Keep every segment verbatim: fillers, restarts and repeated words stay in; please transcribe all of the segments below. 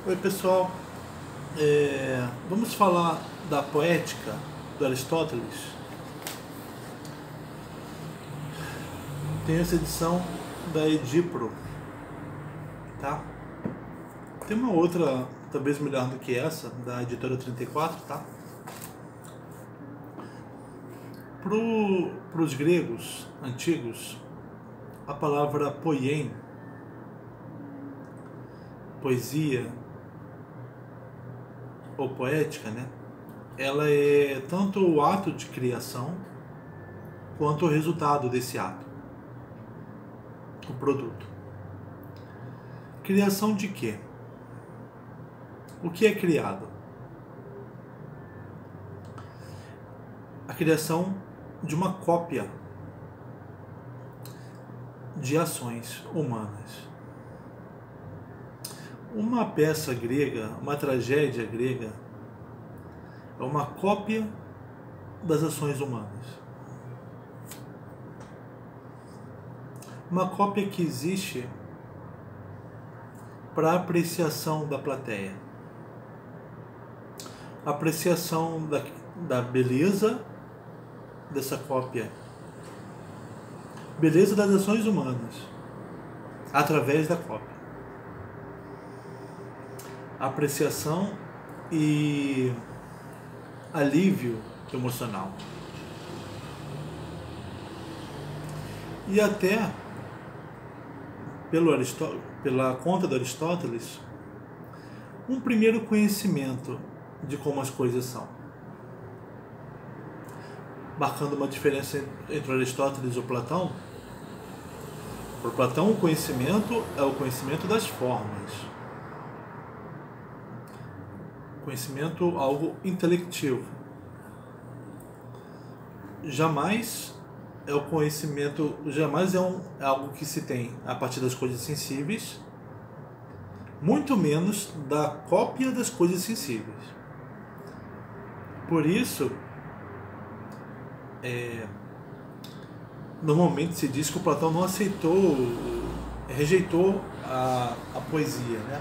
Oi pessoal, é, vamos falar da poética do Aristóteles. Tem essa edição da Edipro, tá? Tem uma outra, talvez melhor do que essa, da editora trinta e quatro, tá? Para os gregos antigos, a palavra poien, poesia ou poética, né? Ela é tanto o ato de criação quanto o resultado desse ato, o produto. Criação de quê? O que é criado? A criação de uma cópia de ações humanas. Uma peça grega, uma tragédia grega, é uma cópia das ações humanas. Uma cópia que existe para apreciação da plateia. Apreciação da, da beleza dessa cópia. Beleza das ações humanas, através da cópia. Apreciação e alívio emocional. E até, pelo Aristó pela conta do Aristóteles, um primeiro conhecimento de como as coisas são. Marcando uma diferença entre o Aristóteles e o Platão. Para o Platão, o conhecimento é o conhecimento das formas. Conhecimento, algo intelectivo. Jamais é o conhecimento, jamais é, um, é algo que se tem a partir das coisas sensíveis, muito menos da cópia das coisas sensíveis. Por isso, é, normalmente se diz que o Platão não aceitou, rejeitou a, a poesia, né?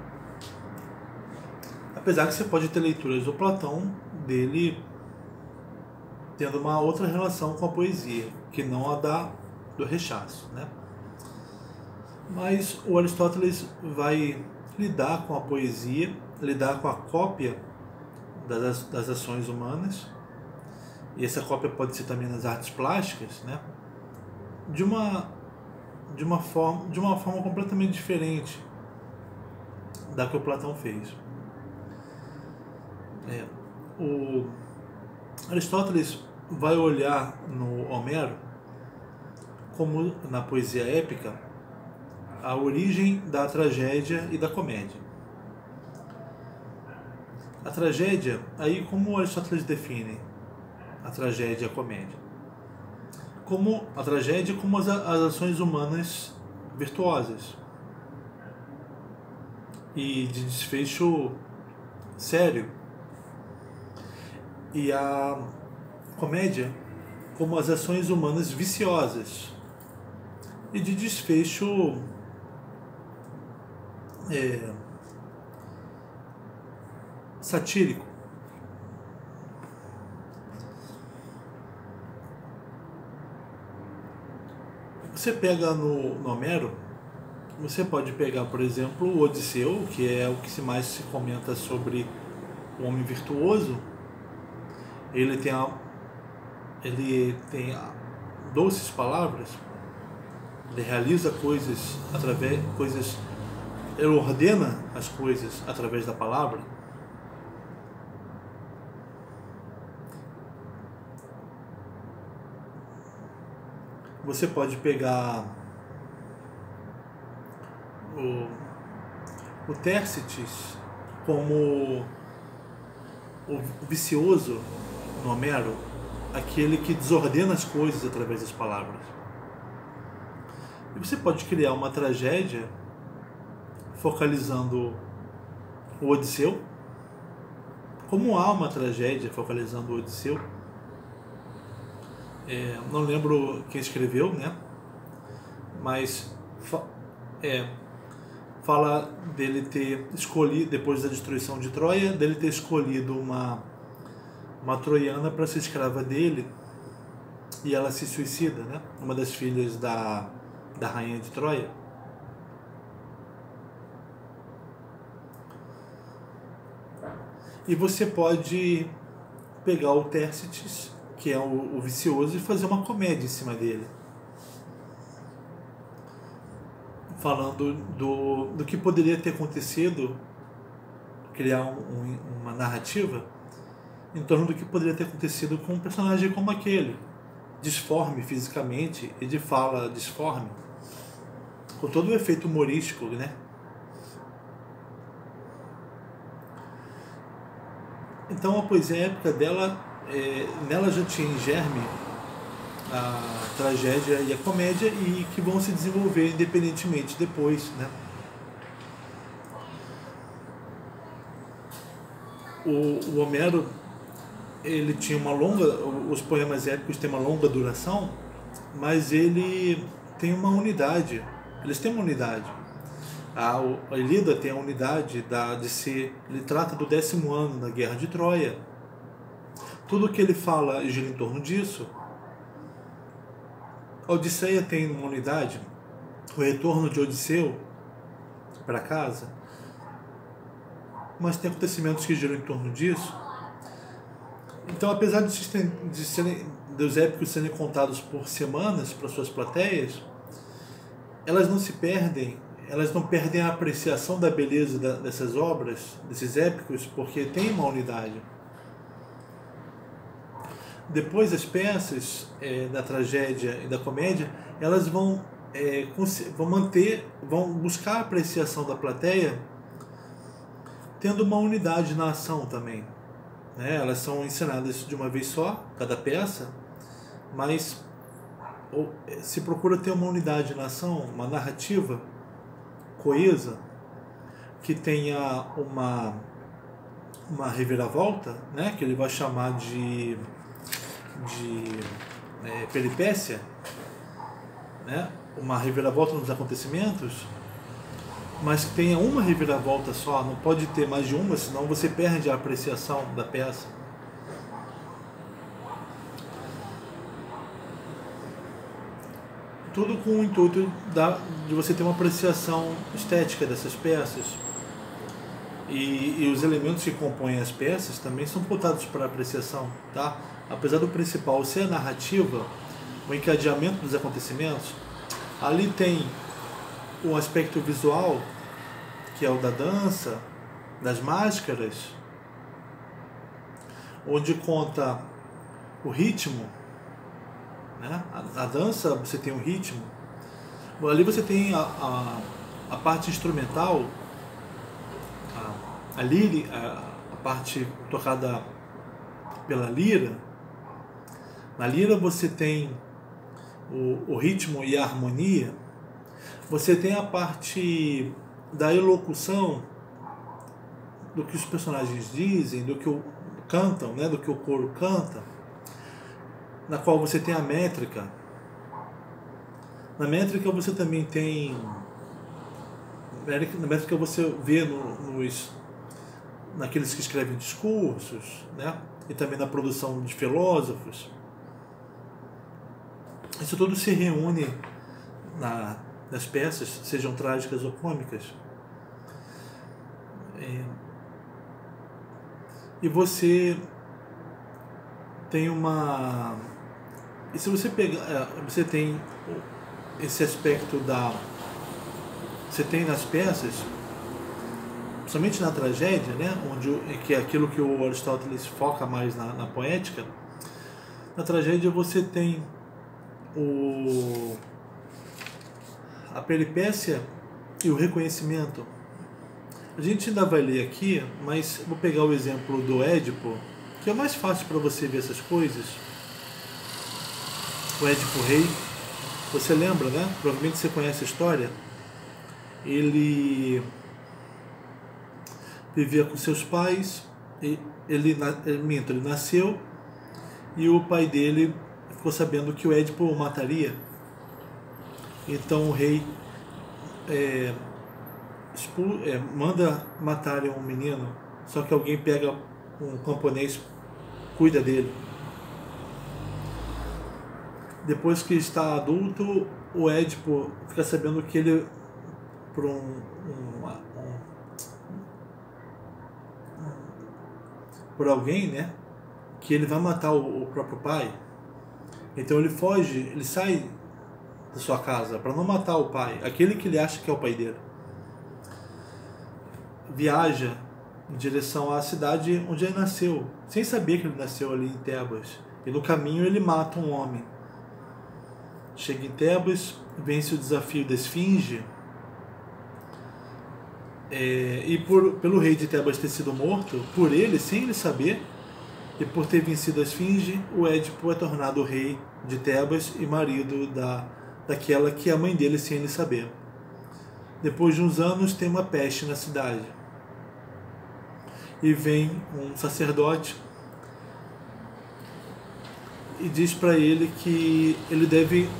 Apesar que você pode ter leituras do Platão dele tendo uma outra relação com a poesia, que não a da, do rechaço, né? Mas o Aristóteles vai lidar com a poesia, lidar com a cópia das, das ações humanas, e essa cópia pode ser também nas artes plásticas, né? De uma, de uma, forma, de uma forma completamente diferente da que o Platão fez. É, o Aristóteles vai olhar no Homero, como na poesia épica, a origem da tragédia e da comédia. A tragédia, aí como o Aristóteles define a tragédia e a comédia? Como a tragédia como as, as ações humanas virtuosas e de desfecho sério. E a comédia como as ações humanas viciosas e de desfecho é, satírico. Você pega no, no Homero, você pode pegar, por exemplo, o Odisseu, que é o que se mais se comenta sobre o homem virtuoso. Ele tem, a, ele tem a, doces palavras, ele realiza coisas através, coisas, ele ordena as coisas através da palavra. Você pode pegar o, o Tércites como o vicioso no Homero, aquele que desordena as coisas através das palavras. E você pode criar uma tragédia focalizando o Odisseu, como há uma tragédia focalizando o Odisseu. É, não lembro quem escreveu, né? Mas é, fala dele ter escolhido, depois da destruição de Troia, dele ter escolhido uma, uma troiana para ser escrava dele, e ela se suicida, né? Uma das filhas da, da rainha de Troia. E você pode pegar o Tércites, que é o, o vicioso, e fazer uma comédia em cima dele, falando do, do que poderia ter acontecido, criar um, um, uma narrativa em torno do que poderia ter acontecido com um personagem como aquele, disforme fisicamente e de fala disforme, com todo o efeito humorístico, né? Então a poesia épica dela, é, nela já tinha em germe a tragédia e a comédia, e que vão se desenvolver independentemente depois, né? O, o Homero, ele tinha uma longa, os poemas épicos têm uma longa duração, mas ele tem uma unidade, eles têm uma unidade. A, a Ilíada tem a unidade da, de ser, ele trata do décimo ano da Guerra de Troia. Tudo que ele fala gira em torno disso. A Odisseia tem uma unidade, o retorno de Odisseu para casa, mas tem acontecimentos que giram em torno disso. Então, apesar de, de serem, dos épicos serem contados por semanas para suas plateias, elas não se perdem, elas não perdem a apreciação da beleza da, dessas obras, desses épicos, porque tem uma unidade. Depois, as peças é, da tragédia e da comédia, elas vão, é, vão manter, vão buscar a apreciação da plateia, tendo uma unidade na ação também. Né? Elas são ensinadas de uma vez só, cada peça, mas ou, se procura ter uma unidade na ação, uma narrativa coesa, que tenha uma, uma reviravolta, né? Que ele vai chamar de, de é, peripécia, né? Uma reviravolta nos acontecimentos, mas que tenha uma reviravolta só, não pode ter mais de uma, senão você perde a apreciação da peça. Tudo com o intuito da, de você ter uma apreciação estética dessas peças. E, e os elementos que compõem as peças também são voltados para a apreciação, tá? Apesar do principal ser a narrativa, o encadeamento dos acontecimentos, ali tem o aspecto visual, que é o da dança, das máscaras, onde conta o ritmo, né? A, a dança, você tem um ritmo. Ali você tem a, a, a parte instrumental, a, a, lira, a, a parte tocada pela lira. Na lira você tem o, o ritmo e a harmonia. Você tem a parte da elocução, do que os personagens dizem, do que o cantam, né? Do que o coro canta, na qual você tem a métrica. Na métrica você também tem, na métrica você vê no, nos, naqueles que escrevem discursos, né? E também na produção de filósofos. Isso tudo se reúne na, nas peças, sejam trágicas ou cômicas. É, e você tem uma... E se você pegar... Você tem esse aspecto da... Você tem nas peças, somente na tragédia, né, onde, que é aquilo que o Aristóteles foca mais na, na poética. Na tragédia você tem o, a peripécia e o reconhecimento. A gente ainda vai ler aqui, mas vou pegar o exemplo do Édipo, que é mais fácil para você ver essas coisas. O Édipo Rei, você lembra, né? Provavelmente você conhece a história. Ele vivia com seus pais, ele, ele, minto, ele nasceu, e o pai dele ficou sabendo que o Édipo o mataria. Então o rei é, expul é, manda matarem um menino, só que alguém pega um camponês, cuida dele. Depois que está adulto, o Édipo fica sabendo que ele, por um, um, um por alguém, né, que ele vai matar o, o próprio pai. Então ele foge, ele sai da sua casa para não matar o pai, aquele que ele acha que é o pai dele. Viaja em direção à cidade onde ele nasceu, sem saber que ele nasceu ali em Tebas. E no caminho ele mata um homem. Chega em Tebas, vence o desafio da Esfinge. É, e por, pelo rei de Tebas ter sido morto, por ele, sem ele saber, e por ter vencido a Esfinge, o Édipo é tornado rei de Tebas e marido da, daquela que é a mãe dele, sem ele saber. Depois de uns anos, tem uma peste na cidade. E vem um sacerdote e diz para ele que ele deve...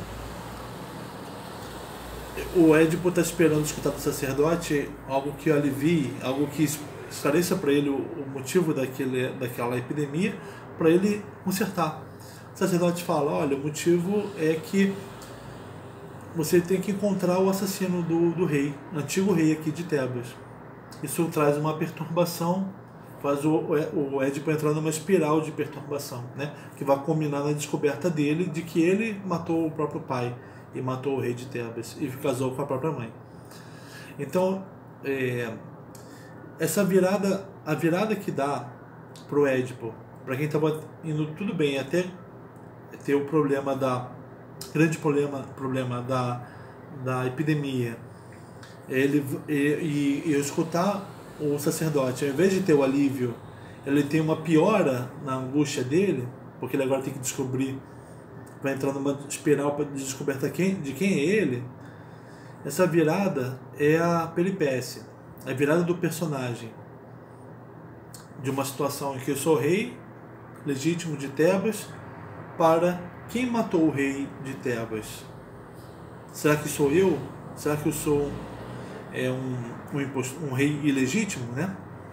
O Édipo está esperando escutar do sacerdote algo que o alivie, algo que esclareça para ele o motivo daquele, daquela epidemia, para ele consertar. O sacerdote fala: olha, o motivo é que você tem que encontrar o assassino do, do rei, antigo rei aqui de Tebas. Isso traz uma perturbação, faz o, o Édipo entrar numa espiral de perturbação, né? Que vai culminar na descoberta dele de que ele matou o próprio pai e matou o rei de Tebas e casou com a própria mãe. Então, é, essa virada, a virada que dá para o Édipo, para quem estava indo tudo bem, até ter o problema da grande problema, problema da, da epidemia, ele e, e, e escutar o sacerdote, ao invés de ter o alívio, ele tem uma piora na angústia dele, porque ele agora tem que descobrir, vai entrar numa espiral de descoberta de quem é ele. Essa virada é a peripécia, a virada do personagem, de uma situação em que eu sou rei legítimo de Tebas para quem matou o rei de Tebas. Será que sou eu? Será que eu sou é, um, um, imposto, um rei ilegítimo, né?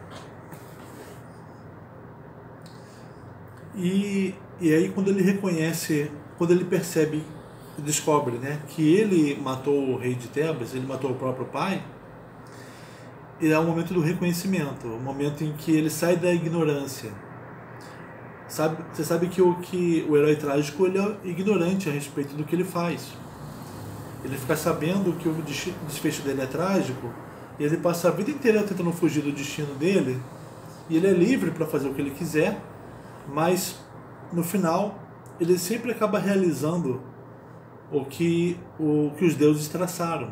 E, e aí quando ele reconhece, quando ele percebe, descobre, né, que ele matou o rei de Tebas, ele matou o próprio pai, e é o momento do reconhecimento, o momento em que ele sai da ignorância. Sabe, você sabe que o, que o herói trágico, ele é ignorante a respeito do que ele faz. Ele fica sabendo que o desfecho dele é trágico, e ele passa a vida inteira tentando fugir do destino dele, e ele é livre para fazer o que ele quiser, mas no final ele sempre acaba realizando o que, o que os deuses traçaram,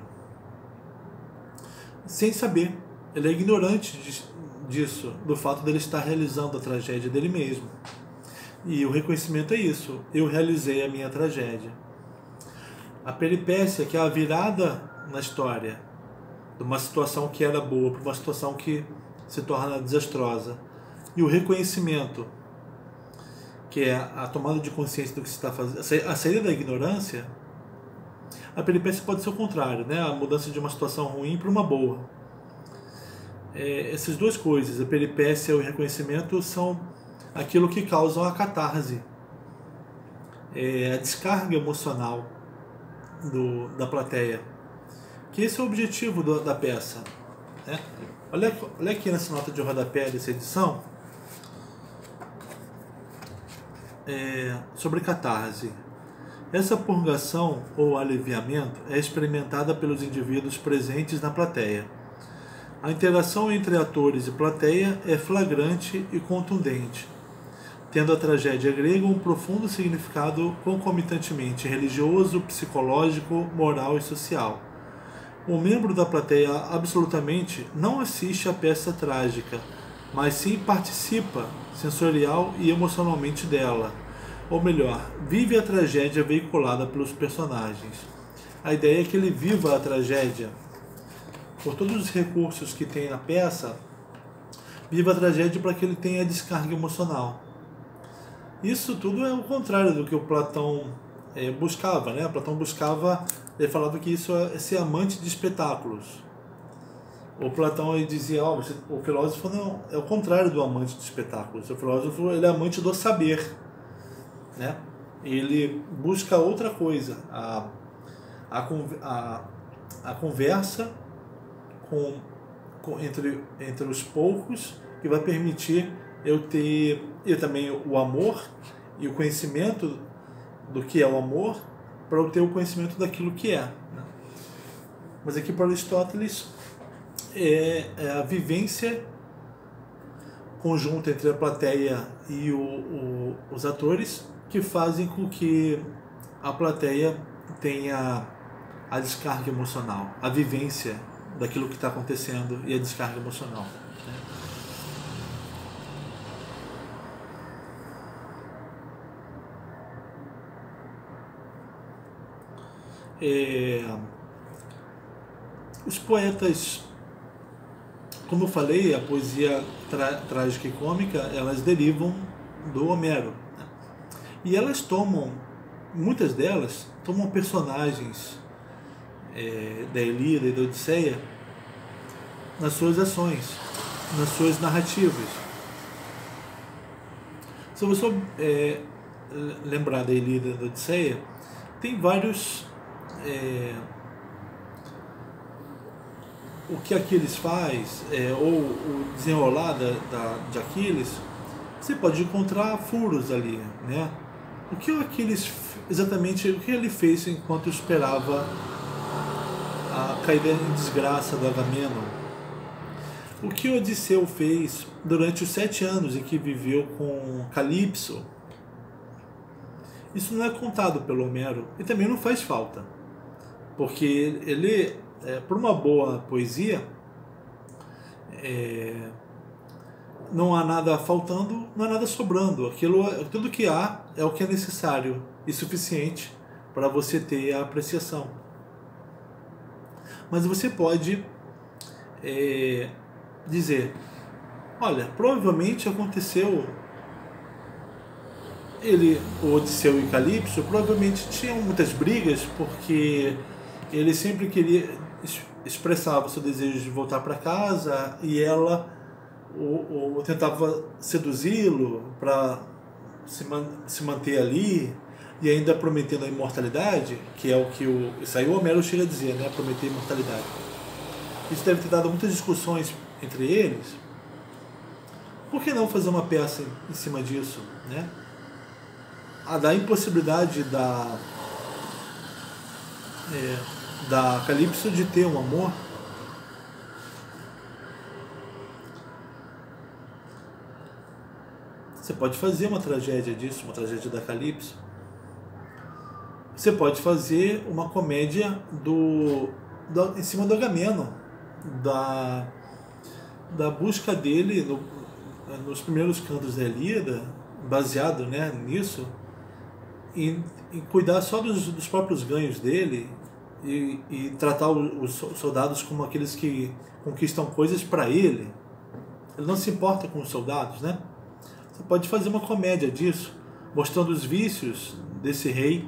sem saber. Ele é ignorante disso, do fato dele estar realizando a tragédia dele mesmo. E o reconhecimento é isso: eu realizei a minha tragédia. A peripécia, que é a virada na história de uma situação que era boa para uma situação que se torna desastrosa. E o reconhecimento, que é a tomada de consciência do que se está fazendo, a saída da ignorância. A peripécia pode ser o contrário, né? A mudança de uma situação ruim para uma boa. É, essas duas coisas, a peripécia e o reconhecimento, são aquilo que causam a catarse, é a descarga emocional do, da plateia. Que esse é o objetivo do, da peça, né? Olha, olha aqui nessa nota de rodapé dessa edição, é, sobre catarse. Essa purgação ou aliviamento é experimentada pelos indivíduos presentes na plateia. A interação entre atores e plateia é flagrante e contundente, tendo a tragédia grega um profundo significado concomitantemente religioso, psicológico, moral e social. O membro da plateia absolutamente não assiste à peça trágica, mas sim participa sensorial e emocionalmente dela. Ou melhor, vive a tragédia veiculada pelos personagens. A ideia é que ele viva a tragédia. Por todos os recursos que tem na peça, viva a tragédia para que ele tenha descarga emocional. Isso tudo é o contrário do que o Platão é, buscava, né? Platão buscava, ele falava que isso é ser amante de espetáculos. O Platão ele dizia, ó, você, o filósofo não é o contrário do amante de espetáculos. O filósofo ele é amante do saber, né? Ele busca outra coisa, a, a, a, a conversa com, com, entre, entre os poucos, que vai permitir eu ter e também o amor e o conhecimento do que é o amor, para obter o conhecimento daquilo que é, né? Mas aqui para Aristóteles é, é a vivência conjunta entre a plateia e o, o, os atores que fazem com que a plateia tenha a descarga emocional, a vivência daquilo que está acontecendo e a descarga emocional, né? É, os poetas, como eu falei, a poesia trágica e cômica, elas derivam do Homero, né? E elas tomam, muitas delas, tomam personagens é, da Ilíada e da Odisseia nas suas ações, nas suas narrativas. Se você é, lembrar da Ilíada e da Odisseia, tem vários... É, o que Aquiles faz, é, ou o desenrolar da, da, de Aquiles, você pode encontrar furos ali, né? O que o Aquiles, exatamente o que ele fez enquanto esperava a caída em desgraça do Agamenon? O que o Odisseu fez durante os sete anos em que viveu com Calipso? Isso não é contado pelo Homero e também não faz falta, porque ele, é, por uma boa poesia, é, não há nada faltando, não há nada sobrando. Aquilo, tudo que há é o que é necessário e suficiente para você ter a apreciação. Mas você pode é, dizer, olha, provavelmente aconteceu, ele, o Odisseu e Calipso, provavelmente tinham muitas brigas, porque ele sempre queria, expressava o seu desejo de voltar para casa e ela o, o, tentava seduzi-lo para se, man, se manter ali, e ainda prometendo a imortalidade, que é o que o, isso aí o Homero chega a dizer, né, prometer imortalidade. Isso deve ter dado muitas discussões entre eles. Por que não fazer uma peça em cima disso, né? A da impossibilidade da é, da Calipso de ter um amor. Você pode fazer uma tragédia disso, uma tragédia da Calipso. Você pode fazer uma comédia do, do em cima do Agamenon, da da busca dele no, nos primeiros cantos da Ilíada, baseado, né, nisso. Em, em cuidar só dos, dos próprios ganhos dele e, e tratar os soldados como aqueles que conquistam coisas para ele. Ele não se importa com os soldados, né? Você pode fazer uma comédia disso, mostrando os vícios desse rei.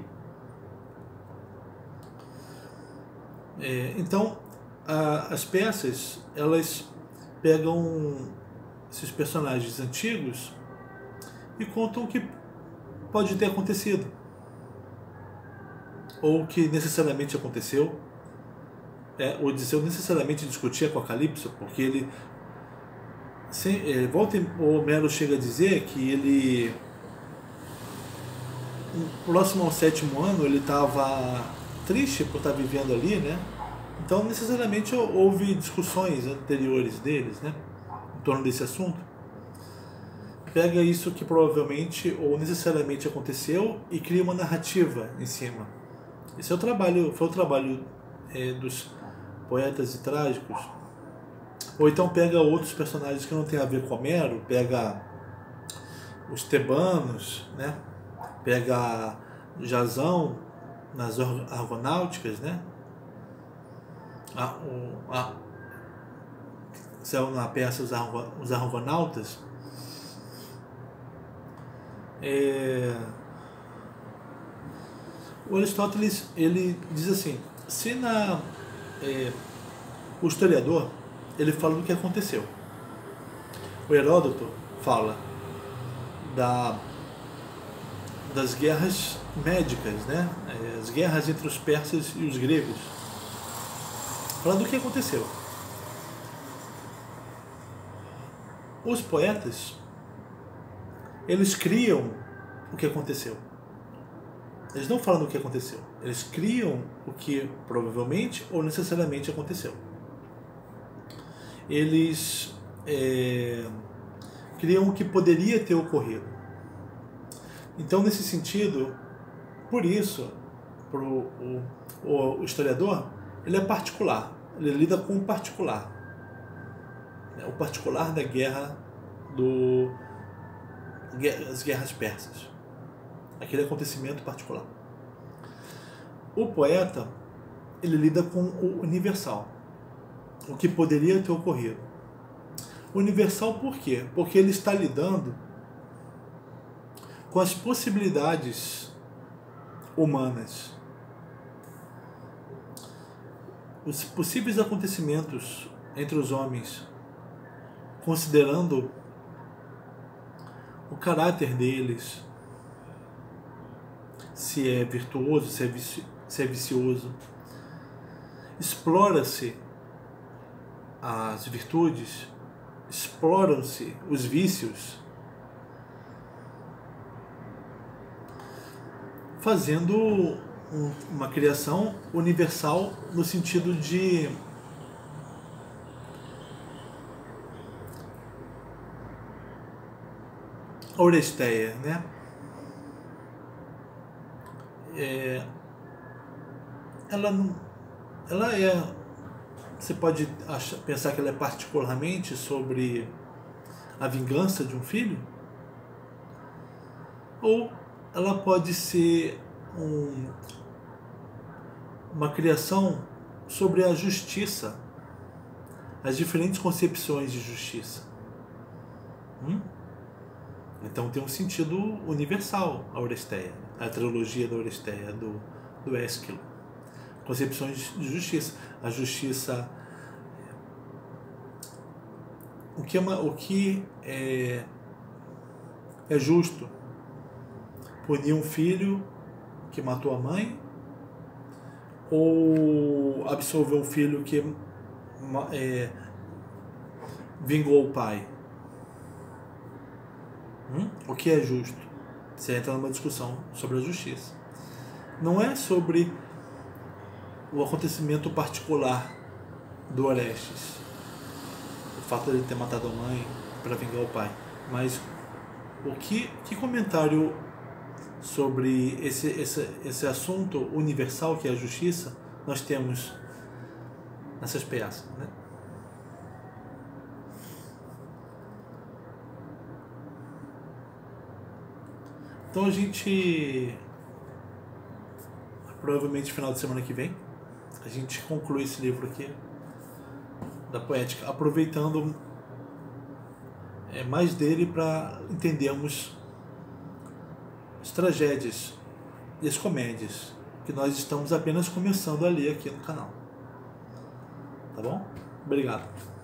É, então, a, as peças, elas pegam esses personagens antigos e contam o que pode ter acontecido, ou que necessariamente aconteceu. É, o Odisseu necessariamente discutia com a Calipso, porque ele, sem, é, volta, o Homero chega a dizer que ele, próximo ao sétimo ano, ele estava triste por estar vivendo ali, né? Então necessariamente houve discussões anteriores deles, né, em torno desse assunto. Pega isso que provavelmente ou necessariamente aconteceu e cria uma narrativa em cima. Esse é o trabalho, foi o trabalho é, dos poetas e trágicos. Ou então pega outros personagens que não tem a ver com Homero, pega os tebanos, né? Pega Jasão nas Argonáuticas, né? A, o, a, são na peça os, Argo, os Argonautas. É, o Aristóteles ele diz assim: se na, é, o historiador ele fala do que aconteceu. O Heródoto fala da, das guerras médicas, né? As guerras entre os persas e os gregos. Fala do que aconteceu. Os poetas, eles criam o que aconteceu. Eles não falam do que aconteceu. Eles criam o que provavelmente ou necessariamente aconteceu. Eles é, criam o que poderia ter ocorrido. Então, nesse sentido, por isso, pro, o, o historiador, ele é particular. Ele lida com o particular. O particular da guerra do as guerras persas, aquele acontecimento particular. O poeta, ele lida com o universal, o que poderia ter ocorrido. Universal por quê? Porque ele está lidando com as possibilidades humanas, os possíveis acontecimentos entre os homens, considerando o caráter deles, se é virtuoso, se é, vici se é vicioso. Explora-se as virtudes, exploram-se os vícios, fazendo um, uma criação universal no sentido de Oresteia, né? É, ela não, ela é, você pode achar, pensar que ela é particularmente sobre a vingança de um filho, ou ela pode ser um, uma criação sobre a justiça, as diferentes concepções de justiça. Hum? Então tem um sentido universal a Oresteia, a trilogia da Oresteia, do, do Ésquilo. Concepções de justiça. A justiça, o que é, uma, o que é, é justo? Punir um filho que matou a mãe, ou absolver um filho que é, vingou o pai? Hum? O que é justo? Você entra numa discussão sobre a justiça. Não é sobre o acontecimento particular do Orestes, o fato de ele ter matado a mãe para vingar o pai, mas o que, que comentário sobre esse, esse, esse assunto universal que é a justiça nós temos nessas peças, né? Então a gente, provavelmente final de semana que vem, a gente conclui esse livro aqui da poética, aproveitando é, mais dele para entendermos as tragédias e as comédias que nós estamos apenas começando a ler aqui no canal. Tá bom? Obrigado.